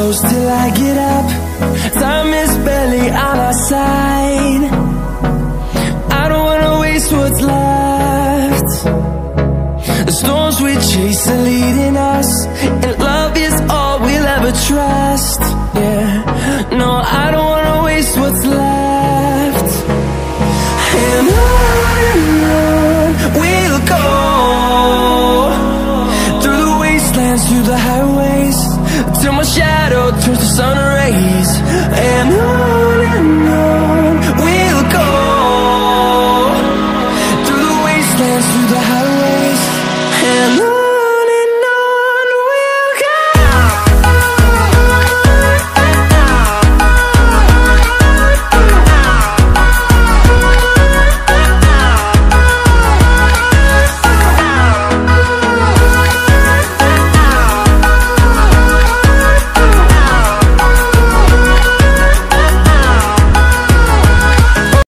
close till I get up. Time is barely on our side. I don't wanna waste what's left. The storms we chase are leading us, and love is all we'll ever trust. Yeah, no, I don't wanna waste what's left. And on we'll go, through the wastelands, through the highways, till my shadow